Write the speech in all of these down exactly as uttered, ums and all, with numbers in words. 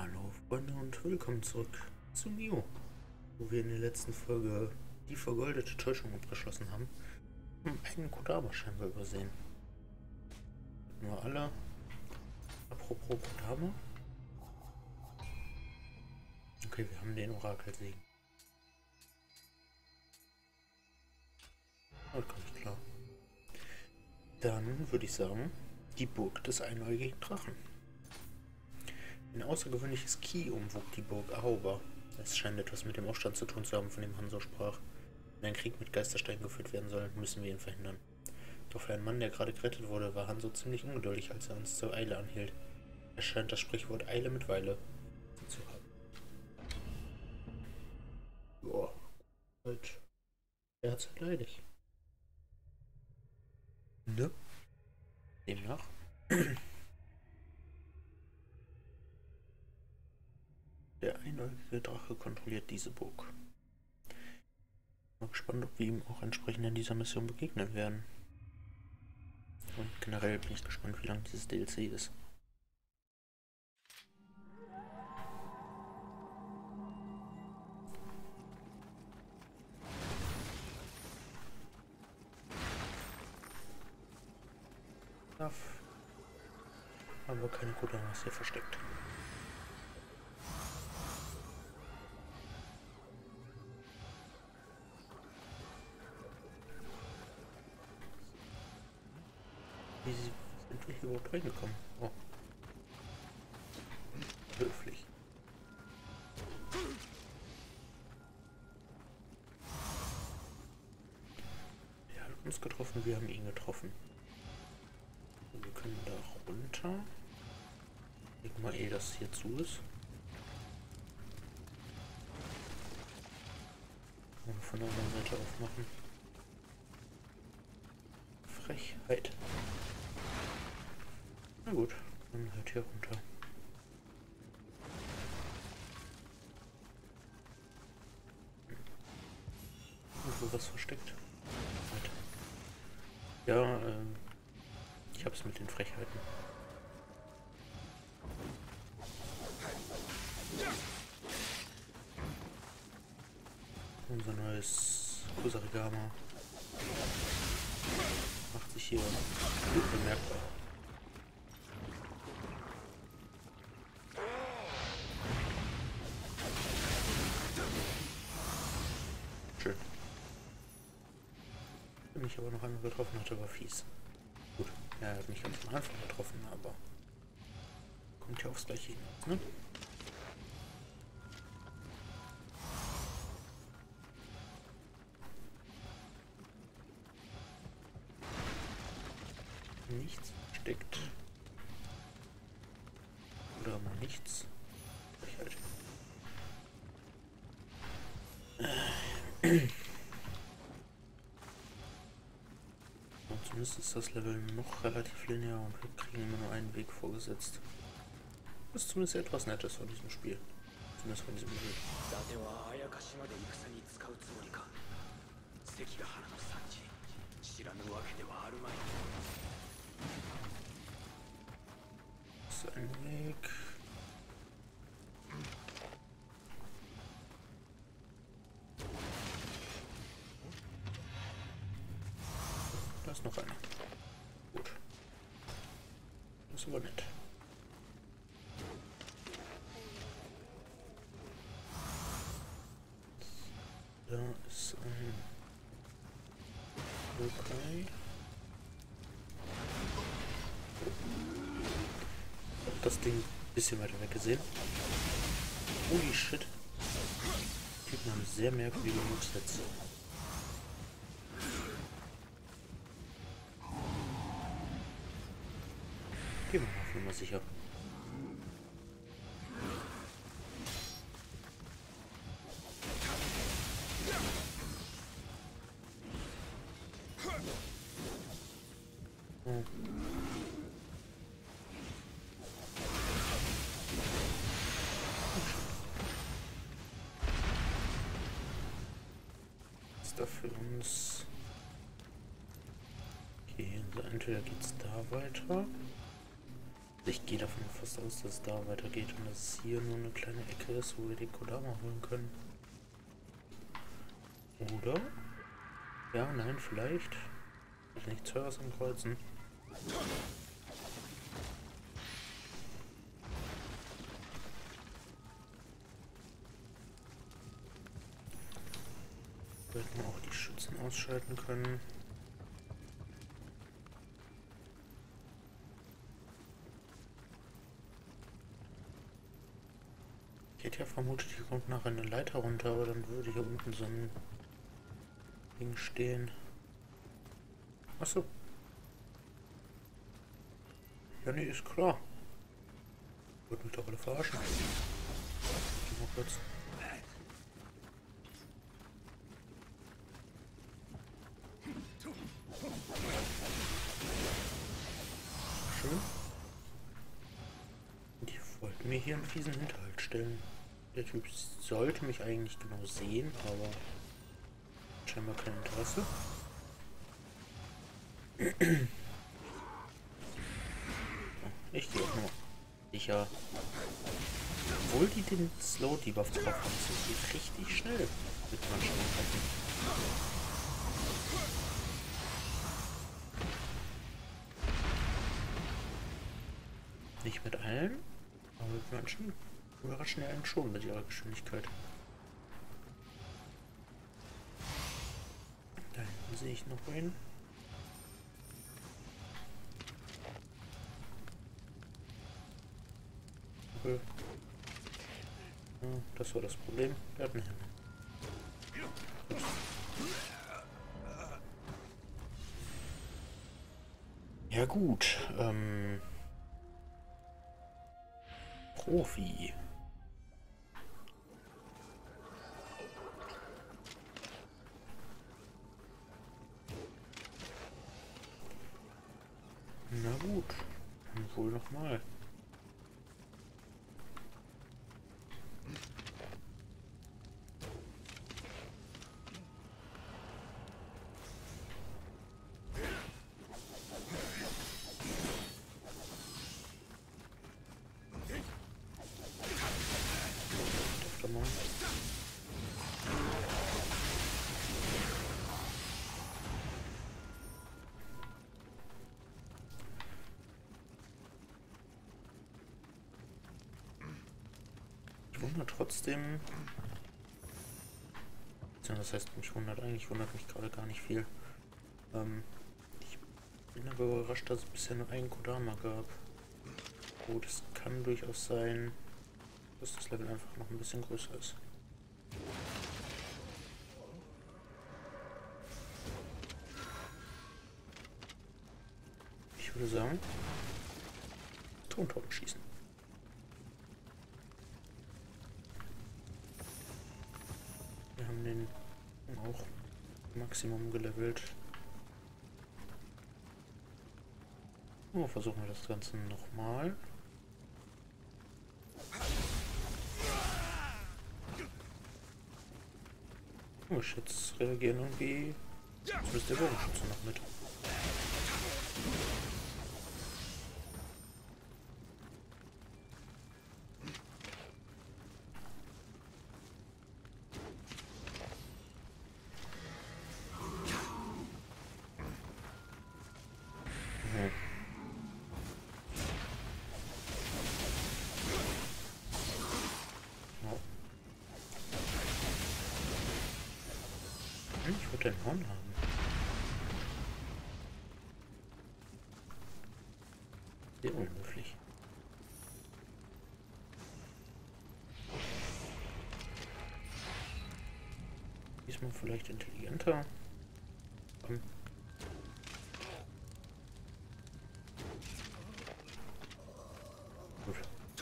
Hallo Freunde und willkommen zurück zu Nioh, wo wir in der letzten Folge die vergoldete Täuschung abgeschlossen haben und einen Kodama scheinbar übersehen. Nur alle. Apropos Kodama. Okay, wir haben den Orakelsegen. Oh, da komme ich klar. Dann würde ich sagen, die Burg des einäugigen Drachen. Ein außergewöhnliches Ki umwogt die Burg Aoba. Es scheint etwas mit dem Aufstand zu tun zu haben, von dem Hanzo sprach. Wenn ein Krieg mit Geistersteinen geführt werden soll, müssen wir ihn verhindern. Doch für einen Mann, der gerade gerettet wurde, war Hanzo ziemlich ungeduldig, als er uns zur Eile anhielt. Er scheint das Sprichwort Eile mit Weile zu haben. Boah, halt. Er hat's erleidigt. Ne? Demnach. Der einäugige Drache kontrolliert diese Burg. Mal gespannt, ob wir ihm auch entsprechend in dieser Mission begegnen werden. Und generell bin ich gespannt, wie lang dieses D L C ist. Darf aber keine Kodamas hier versteckt. Wie sind wir hier überhaupt reingekommen? Oh. Höflich. Er hat uns getroffen, wir haben ihn getroffen. Wir können da runter. Ich denke mal eh, dass hier zu ist. Und von der anderen Seite aufmachen. Frechheit. Na gut, dann halt hier runter. Irgendwo was versteckt. Halt. Ja, ähm, ich hab's mit den Frechheiten. Unser neues Kusarigama macht sich hier gut bemerkbar. Schön. Wenn mich aber noch einmal getroffen hatte, war fies. Gut, er hat mich ganz am Anfang getroffen, aber kommt ja aufs Gleiche hinaus, ne? Nichts steckt. Oder mal nichts. Ich halt. Und zumindest ist das Level noch relativ linear und wir kriegen immer nur einen Weg vorgesetzt. Das ist zumindest etwas Nettes von diesem Spiel. Zumindest von diesem Level. Das ist ein Weg. Da ist noch einer. Gut. Das ist aber nett. Da ist ein Okay. Ich hab das Ding ein bisschen weiter weg gesehen. Holy shit. Die Typen haben sehr merkwürdige Movesets. Gehen wir mal auf Nummer sicher. Oh. Ist da für uns... Okay, also entweder geht's da weiter. Ich gehe davon fast aus, dass es da weitergeht und dass es hier nur eine kleine Ecke ist, wo wir den Kodama holen können. Oder? Ja, nein, vielleicht. Ist nichts Höheres am Kreuzen. Wir hätten auch die Schützen ausschalten können. Ich hätte ja vermutet, hier kommt nachher eine Leiter runter, aber dann würde hier unten so ein Ding stehen. Achso. Ja, nee, ist klar. Wird mich doch alle verarschen. Geh mal kurz. Schön. Die wollten mir hier einen fiesen Hinterhalt stellen. Der Typ sollte mich eigentlich genau sehen, aber scheinbar kein Interesse. Ich gehe auch nur sicher. Obwohl die den Slow Debuff drauf haben, sind die richtig schnell mit manchen Attacken. Nicht mit allen, aber mit manchen überraschen ja einen schon mit ihrer Geschwindigkeit. Da hinten sehe ich noch einen. Okay. Ja, das war das Problem. Wir hatten hin. Ja gut, ähm... Profi. Na gut, dann wohl nochmal. Ich wundere trotzdem. Das heißt, mich wundert eigentlich, wundert mich gerade gar nicht viel. Ähm, ich bin aber überrascht, dass es bisher nur einen Kodama gab. Gut, es kann durchaus sein, dass das Level einfach noch ein bisschen größer ist. Ich würde sagen, Tontauben schießen. Wir haben den auch Maximum gelevelt. Oh, versuchen wir das Ganze nochmal. Oh, jetzt reagieren irgendwie zumindest der Bogenschütze noch mit. Ich würde den Horn haben. Sehr unhöflich. Diesmal vielleicht intelligenter. Komm. Gut.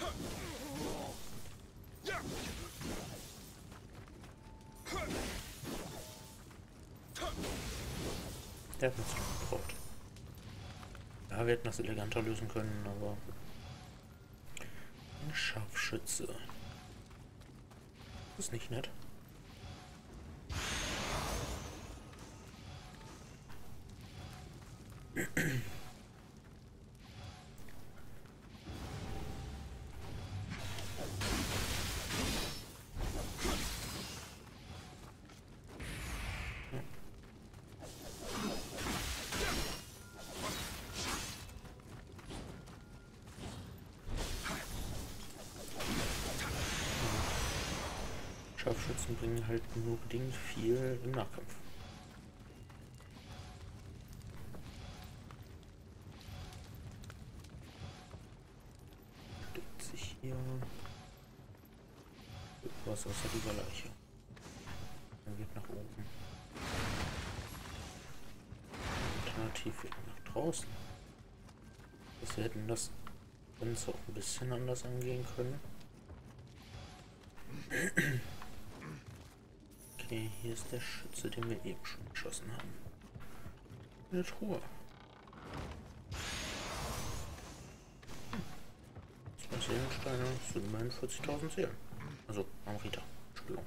Der hat uns schon gebraucht. Ja, wir hätten das eleganter lösen können, aber ein Scharfschütze. Das ist nicht nett. Scharfschützen bringen halt nur bedingt viel im Nahkampf. Steckt sich hier was außer dieser Leiche. Dann geht nach oben. Alternativ nach draußen. Das wir hätten das Ganze auch ein bisschen anders angehen können. Okay, hier ist der Schütze, den wir eben schon geschossen haben. Eine Truhe. Zwei Seelensteine sind immerhin vierzigtausend Seelen. Also Amrita. Entschuldigung.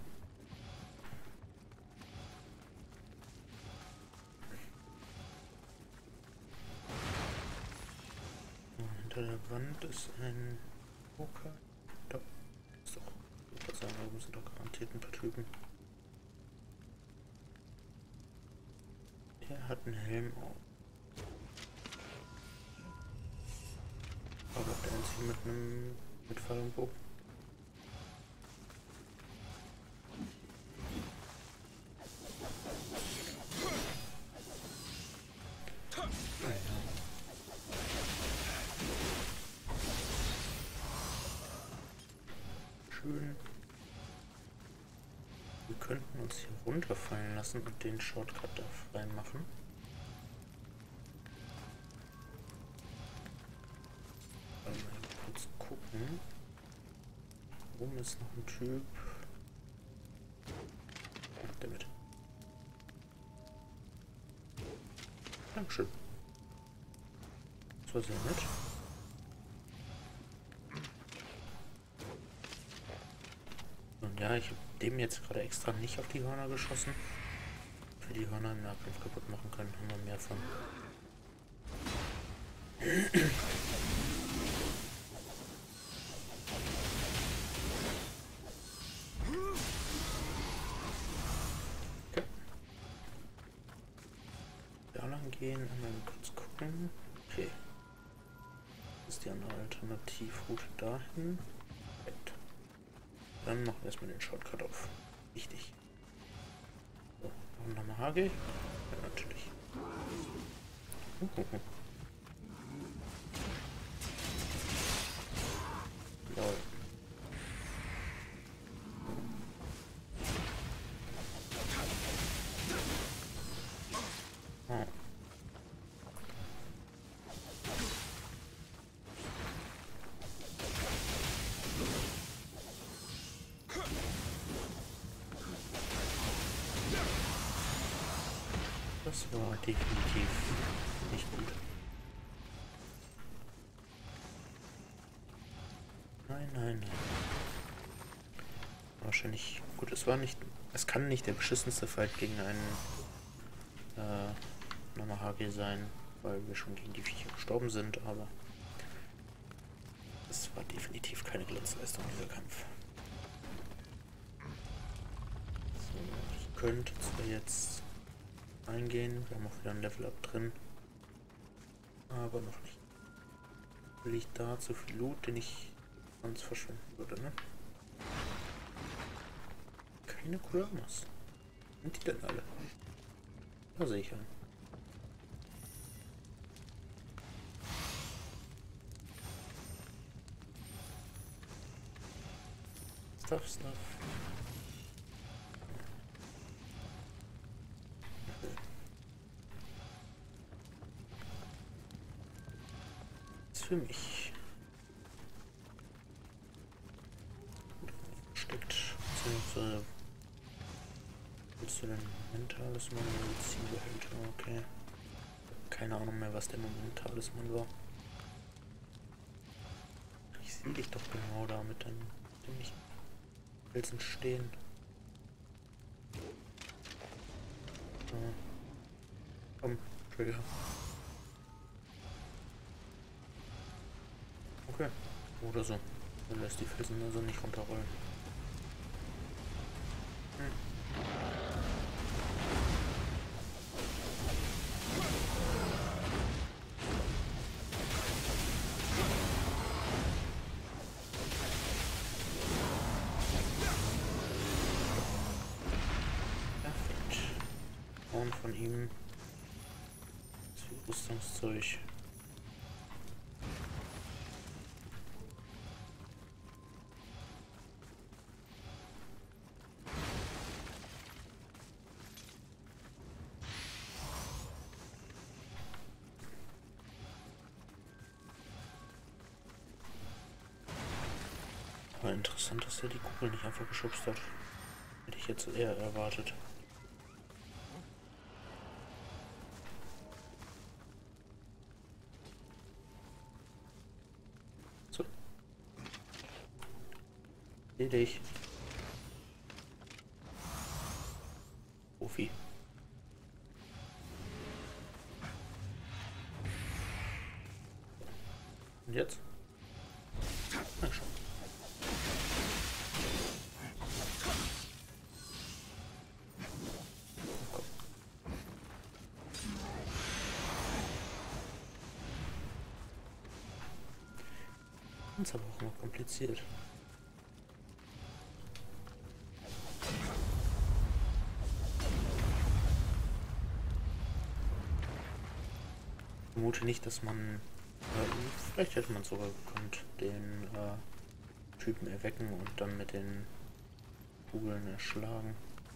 Hinter der Wand ist ein Poker. Da ist doch. Ich würde sagen, da oben sind doch garantiert ein paar Typen. Der hat einen Helm auf. Aber der einzige mit einem mit Pfeil und Bogen. Schön. Wir könnten uns hier runterfallen lassen und den Shortcut da frei machen. Mal kurz gucken. Oben ist noch ein Typ. Ach, der mit. Dankeschön. Das war sehr nett. Und ja, ich habe dem jetzt gerade extra nicht auf die Hörner geschossen. Für die Hörner im Nahkampf kaputt machen können, haben wir mehr von. Okay. Da lang gehen, einmal kurz gucken. Okay. Das ist die andere Alternativroute dahin. Dann machen wir erstmal den Shortcut auf. Wichtig. So, noch ein Namahage. Ja, natürlich. Uhuhu. Lol. Oh. Das war definitiv nicht gut. Nein, nein, nein. Wahrscheinlich. Gut, es war nicht. Es kann nicht der beschissenste Fight gegen einen äh, Namahage sein, weil wir schon gegen die Viecher gestorben sind, aber es war definitiv keine Glanzleistung, dieser Kampf. So, ich könnte zwar jetzt eingehen, wir haben auch wieder ein Level-Up drin, aber noch nicht. Will ich da zu viel Loot, den ich sonst verschwenden würde, ne? Keine Kuramas. Sind die denn alle? Da sehe ich einen. Stuff, stuff. Das ist für mich. Steckt. Beziehungsweise. Willst du denn mentales Mann oder Medizinbehälter? Okay. Keine Ahnung mehr, was der mentales Mann war. Ich sehe dich doch genau da mit dem nicht Felsen stehen. Ah. Komm, Trigger. Okay. Oder so. Dann lässt die Felsen also nicht runterrollen. Hm. Figuren von ihm. Das ist viel Rüstungszeug. Aber interessant, dass er die Kugel nicht einfach geschubst hat. Hätte ich jetzt eher erwartet. So. Seh dich. Profi. Und jetzt? Na schon. Das ist aber auch immer kompliziert. Ich vermute nicht, dass man... Äh, vielleicht hätte man sogar gekonnt, den äh, Typen erwecken und dann mit den Kugeln erschlagen.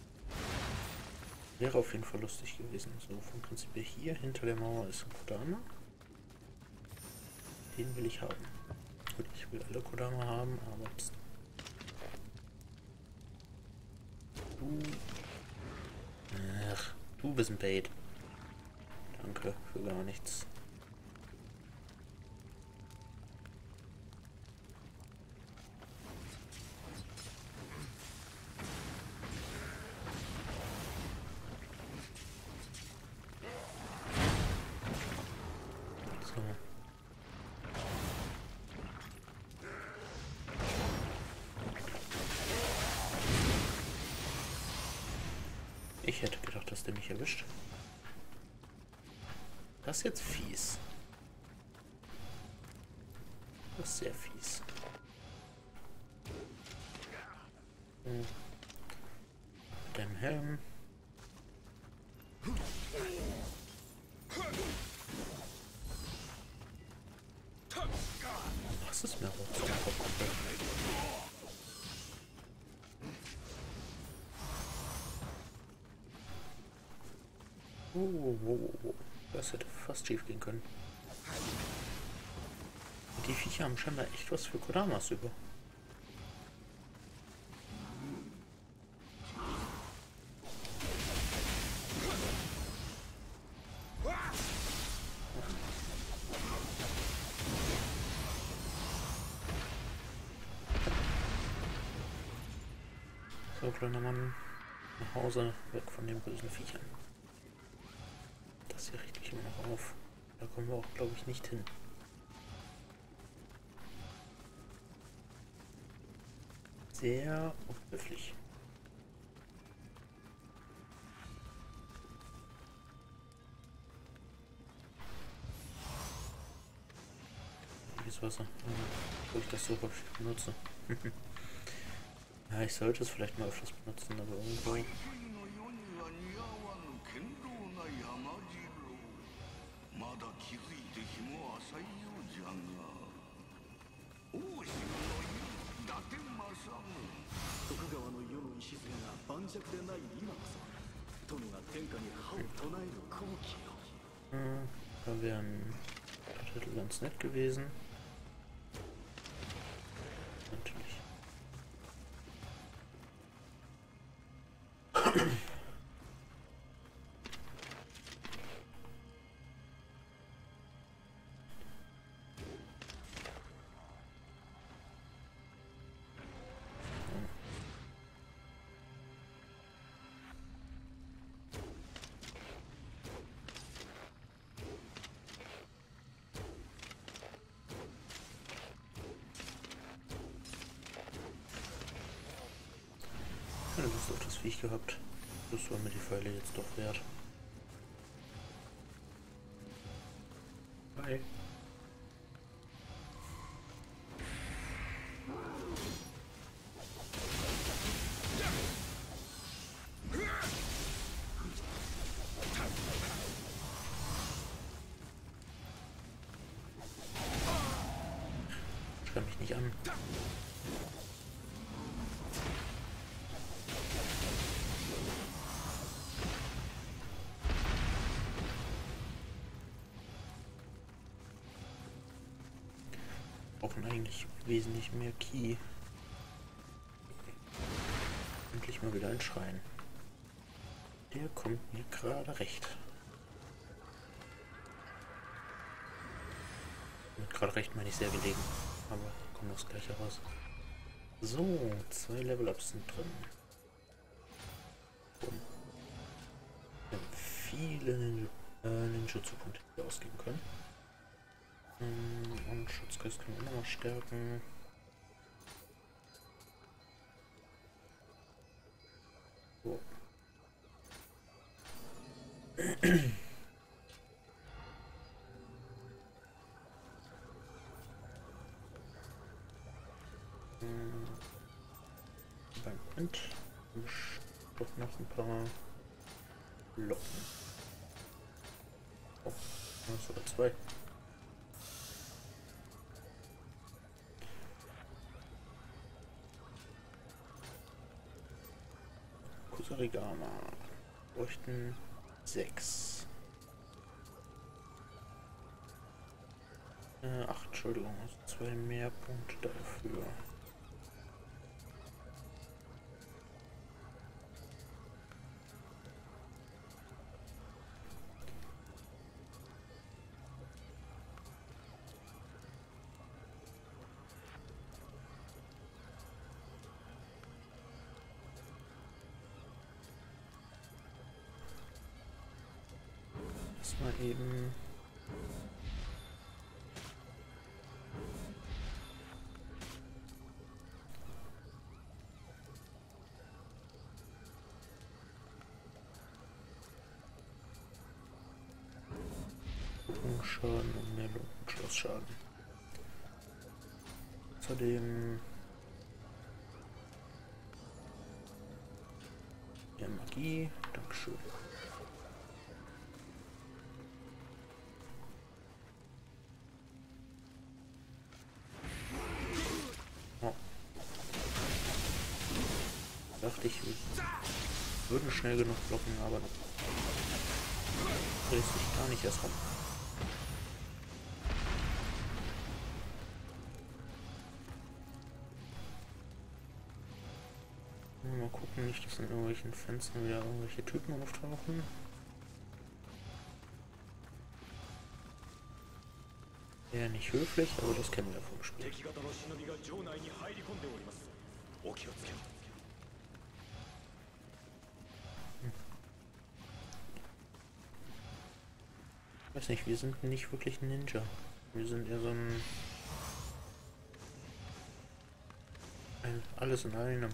Wäre auf jeden Fall lustig gewesen. So, vom Prinzip hier hinter der Mauer ist ein Kodama. Den will ich haben. Gut, ich will alle Kodama haben, aber pst. Du. Ach, du bist ein Bait. Danke für gar nichts. So. Ich hätte gedacht, dass der mich erwischt. Das ist jetzt fies. Das ist sehr fies. Hm. Mit deinem Helm. Was ist mir auch so komplett? Oh, oh, oh, oh. Das hätte fast schief gehen können. Die Viecher haben scheinbar echt was für Kodamas über. So, kleiner Mann, nach Hause, weg von den bösen Viechern. Das hier richte ich immer noch auf. Da kommen wir auch, glaube ich, nicht hin. Sehr unhöflich. Dieses Wasser, wo ich das so häufig benutze. Ja, ich sollte es vielleicht mal öfters benutzen, aber irgendwo... Hm, da wäre ein Titel ganz nett gewesen. Natürlich. Keine Lust auf das Viech gehabt. Das war mir die Pfeile jetzt doch wert. Bye. nicht an. Brauchen eigentlich wesentlich mehr Ki. Endlich mal wieder ein Schrein. Der kommt mir gerade recht. Mit gerade recht meine ich sehr gelegen. Aber kommt das gleiche raus. So, zwei Level-Ups sind drin. Und wir haben viele Nin äh, Ninjutsu-Punkte, die wir ausgeben können. Und Schutzgeist können wir auch nochmal stärken. So. Beim Wind doch noch ein paar Locken. Oh, das ist sogar zwei. Kusarigama. Bräuchten sechs. Äh, acht, Entschuldigung, also zwei mehr Punkte dafür. Das mal eben. Schaden und mehr Lungenschlossschaden. Außerdem der Magie. Dankeschön. Oh. Dachte ich, wir würden schnell genug blocken, aber dreht sich gar nicht erst rum. Mal gucken, nicht, dass in irgendwelchen Fenstern wieder irgendwelche Typen auftauchen. Ja, nicht höflich, aber das kennen wir vom Spiel. Hm. Ich weiß nicht, wir sind nicht wirklich Ninja. Wir sind eher so ein, ein alles in einem.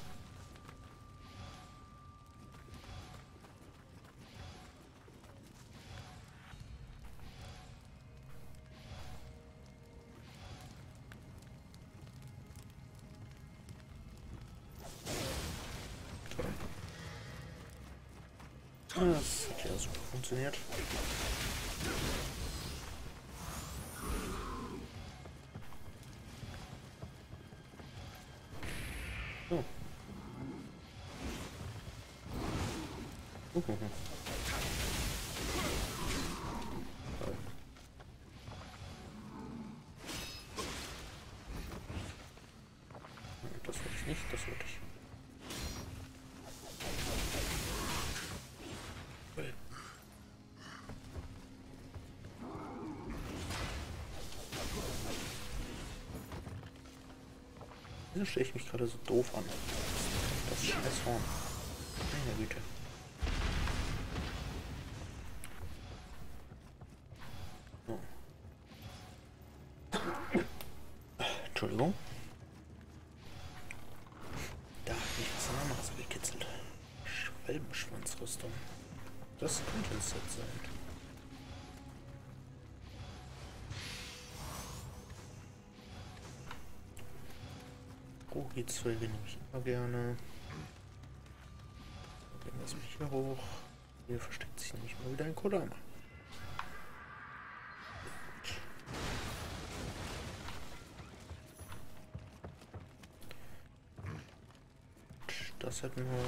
Das hat ja super funktioniert. So. Uhuhu. Das wollte ich nicht, das wollte ich. Wieso stelle ich mich gerade so doof an? Das scheiß Horn. Meine Güte. So. Entschuldigung. Da hat mich was an der Nase gekitzelt. Schwalbenschwanzrüstung. Das könnte es jetzt sein. Rogi-Zeuge nehme ich immer gerne. Dann gehen wir mich hier hoch. Hier versteckt sich nämlich mal wieder ein Kodama. das hätten wir...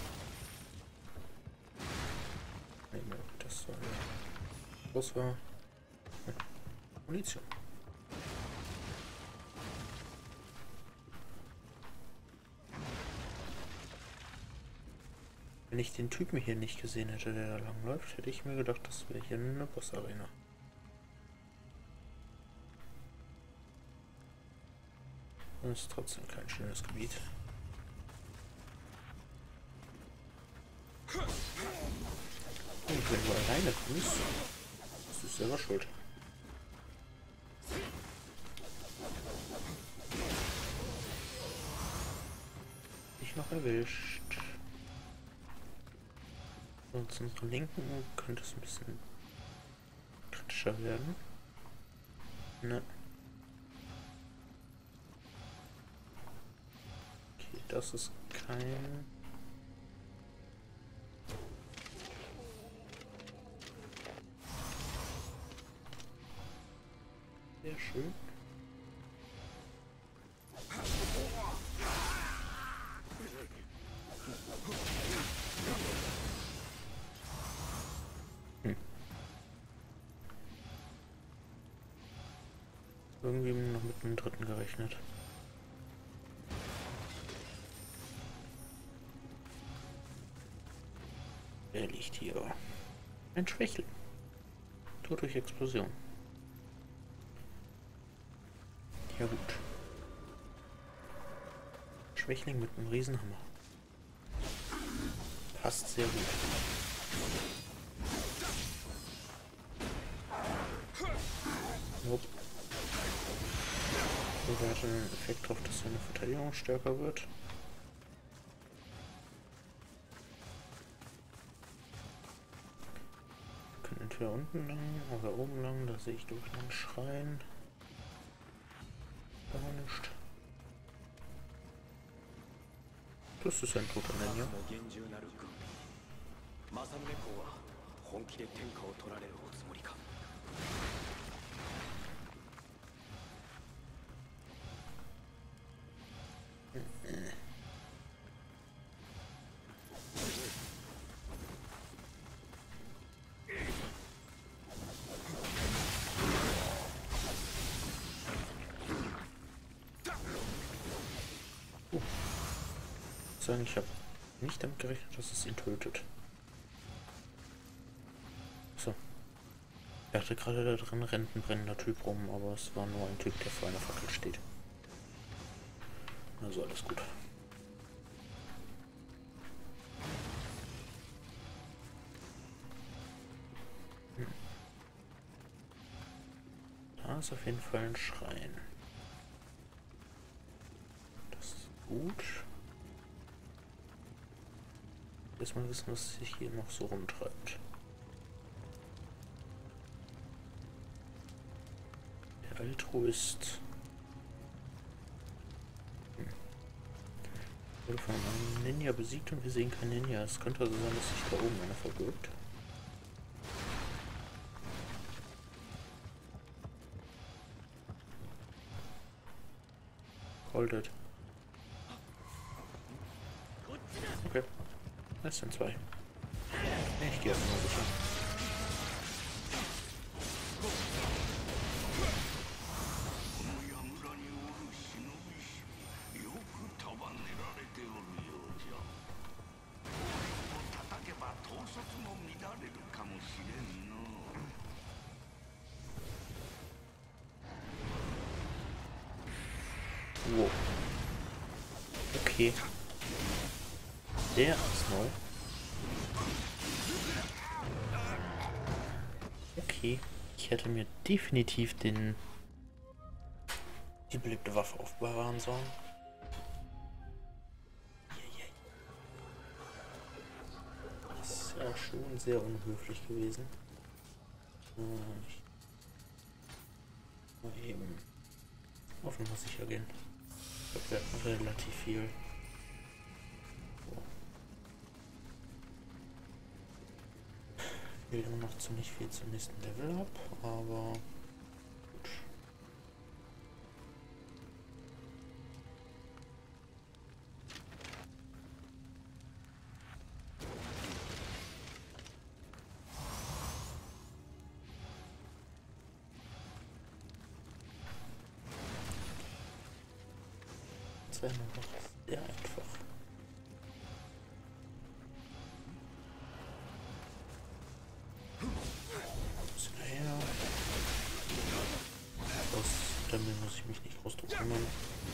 Nee, nee, das war... Das war... Munition. Wenn ich den Typen hier nicht gesehen hätte, der da langläuft, hätte ich mir gedacht, das wäre hier eine Boss-Arena. Das ist trotzdem kein schönes Gebiet. Und wenn du alleine kommst, bist du selber schuld. Dich noch erwischt. Und zu unserer Linken könnte es ein bisschen kritischer werden. Ne. Okay, das ist kein... Sehr schön. Hm. Irgendwie noch mit einem dritten gerechnet. Wer liegt hier? Ein Schwächling. Tod durch Explosion. Ja gut. Schwächling mit einem Riesenhammer. Passt sehr gut. Nope. Wir hatten einen Effekt darauf, dass seine Verteidigung stärker wird. Wir können entweder unten lang oder oben lang, da sehe ich durch einen Schrein. Gar nicht. Das ist ein toter Ninja. Sagen, ich habe nicht damit gerechnet, dass es ihn tötet. So. Ich dachte gerade, da drin rennt ein brennender Typ rum, aber es war nur ein Typ, der vor einer Fackel steht. Also alles gut. Hm. Da ist auf jeden Fall ein Schrein. Das ist gut. Erstmal wissen, was sich hier noch so rumtreibt. Der Altruist. Hm. Wurde von einem Ninja besiegt und wir sehen kein Ninja. Es könnte also sein, dass sich da oben einer verbirgt. Holded. Okay. Das sind zwei. Ich gehe erstmal sicher. Wow. Okay. Der ist neu. Okay. Ich hätte mir definitiv den die beliebte Waffe aufbewahren sollen. Das ist ja schon sehr unhöflich gewesen. Ich mal eben auf Nummer sicher gehen. Ich glaube, wir hatten relativ viel. Ich will immer noch ziemlich viel zum nächsten Level ab, aber gut. macht es einem einfach sehr einfach. Bisschen her. Aus damit muss ich mich nicht groß drum kümmern.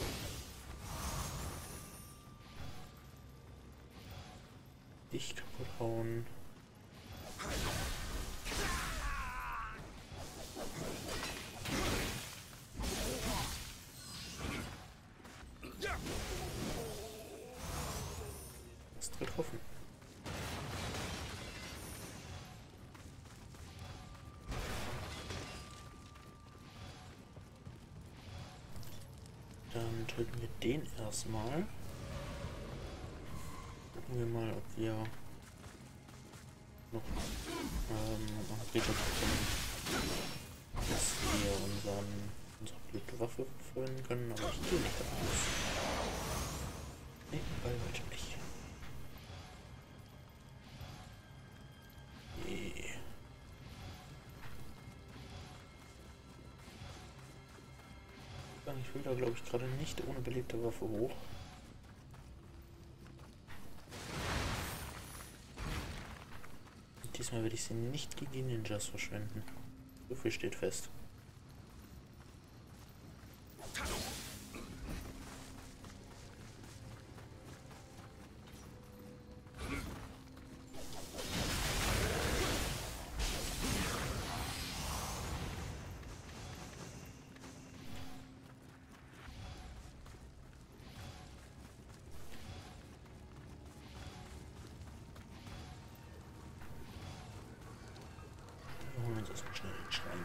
Dich kaputt hauen. Hast getroffen. Dann töten wir den erstmal. Gucken wir mal, ob wir noch ähm, Angriffe bekommen, dass wir unseren, unsere blöde Waffe verwenden können, aber ich gehe nicht davon aus. Nee, bei weitem nicht. Yeah. Ich will da, glaube ich, gerade nicht ohne belebte Waffe hoch. Und diesmal werde ich sie nicht gegen die Ninjas verschwenden. So viel steht fest. Schnell den Schrein.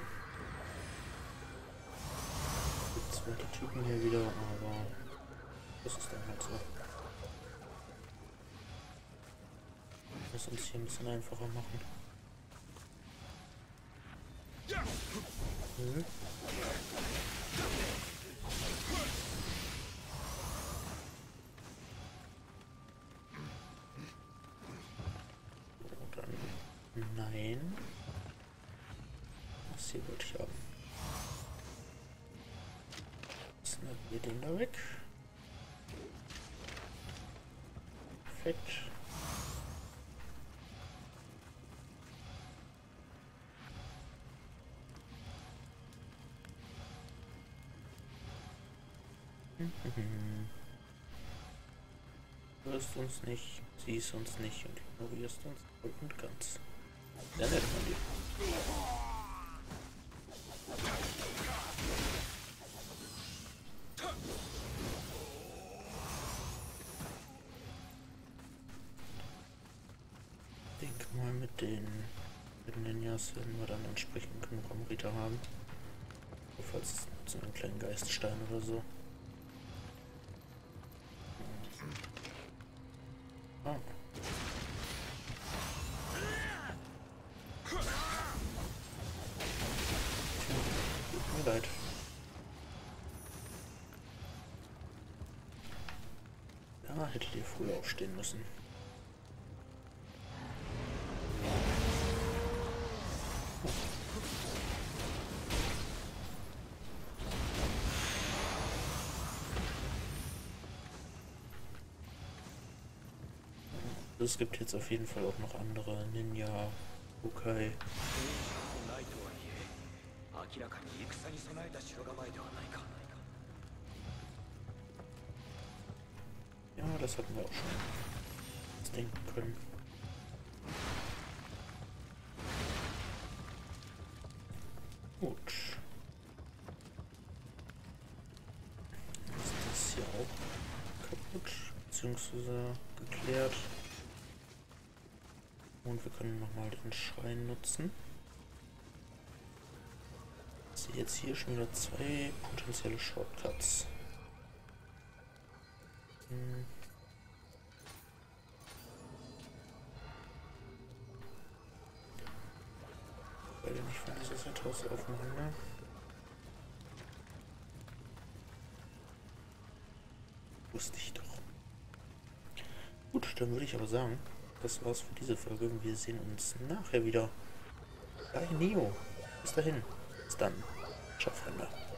Gibt zwar die Typen hier wieder, aber das ist dann halt so. Das uns hier ein bisschen einfacher machen. Mhm. So, dann nein. Das hier wollte ich haben. Snappen wir den da weg. Perfekt. Du hörst uns nicht, siehst uns nicht und ignorierst uns voll und ganz. Sehr nett von dir. Ich denke mal, mit den, mit den Ninjas werden wir dann entsprechend genug Amrita haben. Falls so einen kleinen Geiststein oder so. Ah. Tut mir leid. Ja, hättet ihr früher aufstehen müssen. Es gibt jetzt auf jeden Fall auch noch andere Ninja, Ukai. Ja, das hatten wir auch schon das denken können. Gut. Ist das hier auch kaputt, beziehungsweise geklärt. Und wir können nochmal den Schrein nutzen. Ich sehe jetzt hier schon wieder zwei potenzielle Shortcuts. Hm. Beide nicht von dieser Seite aus aufmachen, ne? Wusste ich doch. Gut, dann würde ich aber sagen, das war's für diese Folge. Wir sehen uns nachher wieder bei Neo. Bis dahin. Bis dann. Ciao, Freunde.